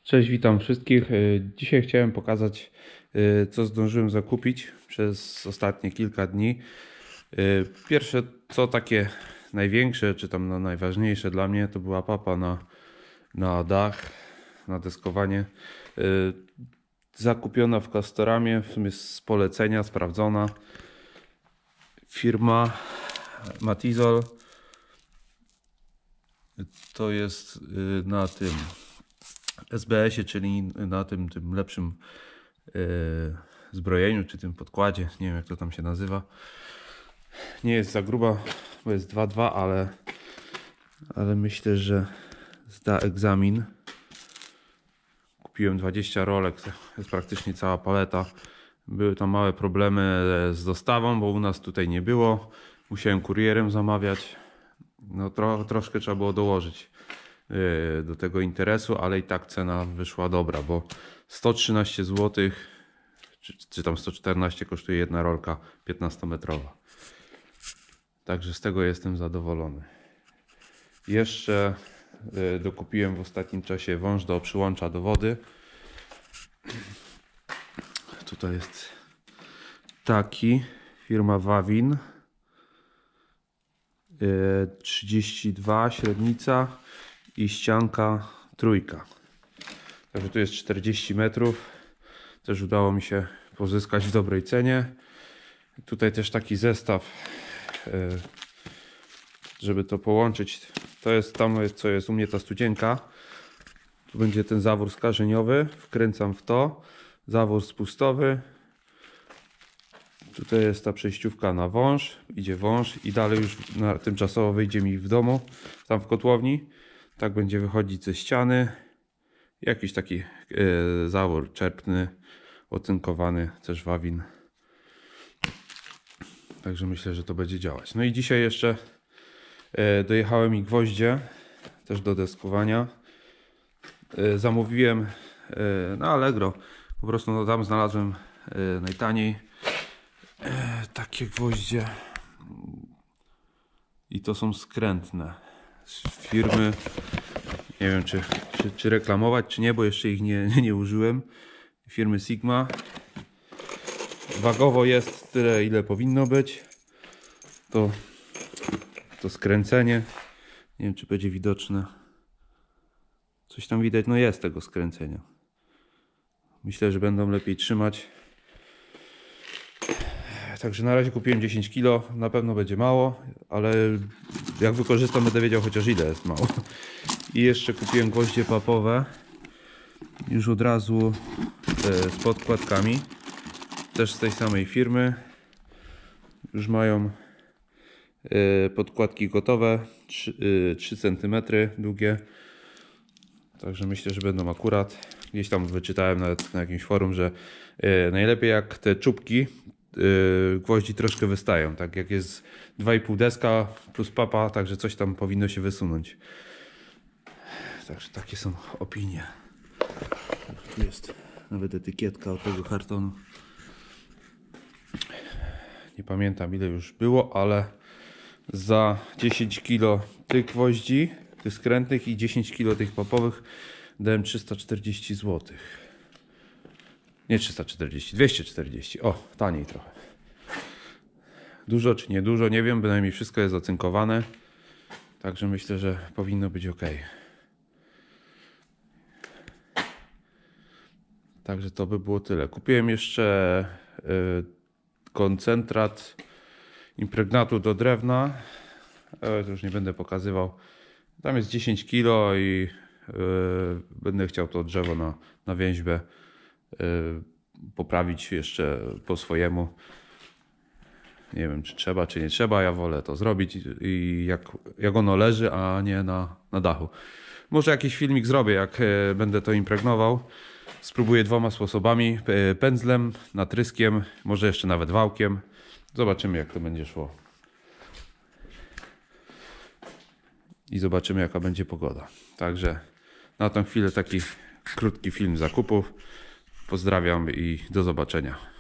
Cześć, witam wszystkich. Dzisiaj chciałem pokazać, co zdążyłem zakupić przez ostatnie kilka dni. Pierwsze, co takie największe, czy tam najważniejsze dla mnie, to była papa na dach, na deskowanie. Zakupiona w Castoramie, w sumie z polecenia, sprawdzona. Firma Matizol. To jest na tym SBS-ie, czyli na tym lepszym zbrojeniu, czy tym podkładzie, nie wiem jak to tam się nazywa. Nie jest za gruba, bo jest 2,2, ale myślę, że zda egzamin. Kupiłem 20 rolek, to jest praktycznie cała paleta. Były tam małe problemy z dostawą, bo u nas tutaj nie było. Musiałem kurierem zamawiać. No troszkę trzeba było dołożyć do tego interesu, ale i tak cena wyszła dobra, bo 113 zł czy tam 114 kosztuje jedna rolka 15-metrowa. Także z tego jestem zadowolony. Jeszcze dokupiłem w ostatnim czasie wąż do przyłącza do wody. Tutaj jest taki, firma Wawin, 32 średnica i ścianka trójka. Także tu jest 40 metrów. Też udało mi się pozyskać w dobrej cenie. Tutaj też taki zestaw, żeby to połączyć. To jest tam, co jest u mnie ta studzienka. Tu będzie ten zawór skarzeniowy. Wkręcam w to. Zawór spustowy. Tutaj jest ta przejściówka na wąż. Idzie wąż i dalej już tymczasowo wyjdzie mi w domu, tam w kotłowni. Tak będzie wychodzić ze ściany. Jakiś taki zawór czerpny, ocynkowany, też Wawin. Także myślę, że to będzie działać. No i dzisiaj jeszcze dojechały mi gwoździe, też do deskowania. Zamówiłem na Allegro. Po prostu no, tam znalazłem najtaniej takie gwoździe. I to są skrętne z firmy. Nie wiem czy reklamować, czy nie, bo jeszcze ich nie użyłem. Firmy Sigma. Wagowo jest tyle, ile powinno być. To skręcenie. Nie wiem, czy będzie widoczne. Coś tam widać, no jest tego skręcenia. Myślę, że będą lepiej trzymać. Także na razie kupiłem 10 kg. Na pewno będzie mało, ale jak wykorzystam, będę wiedział chociaż ile jest mało. I jeszcze kupiłem gwoździe papowe. Już od razu z podkładkami. Też z tej samej firmy. Już mają podkładki gotowe. 3 cm długie. Także myślę, że będą akurat. Gdzieś tam wyczytałem nawet na jakimś forum, że najlepiej jak te czubki gwoździ troszkę wystają. Tak jak jest 2,5 deska plus papa, także coś tam powinno się wysunąć. Także takie są opinie. Tu jest nawet etykietka od tego kartonu. Nie pamiętam ile już było, ale za 10 kg tych gwoździ, tych skrętnych i 10 kg tych papowych dałem 340 zł. Nie 340, 240. O, taniej trochę. Dużo czy nie dużo, nie wiem, bynajmniej wszystko jest ocynkowane. Także myślę, że powinno być ok. Także to by było tyle. Kupiłem jeszcze koncentrat impregnatu do drewna. To już nie będę pokazywał. Tam jest 10 kg i będę chciał to drzewo na więźbę poprawić jeszcze po swojemu. Nie wiem, czy trzeba, czy nie trzeba. Ja wolę to zrobić i jak ono leży, a nie na dachu. Może jakiś filmik zrobię, jak będę to impregnował. Spróbuję dwoma sposobami. Pędzlem, natryskiem, może jeszcze nawet wałkiem. Zobaczymy, jak to będzie szło. I zobaczymy, jaka będzie pogoda. Także na tą chwilę taki krótki film zakupów. Pozdrawiam i do zobaczenia.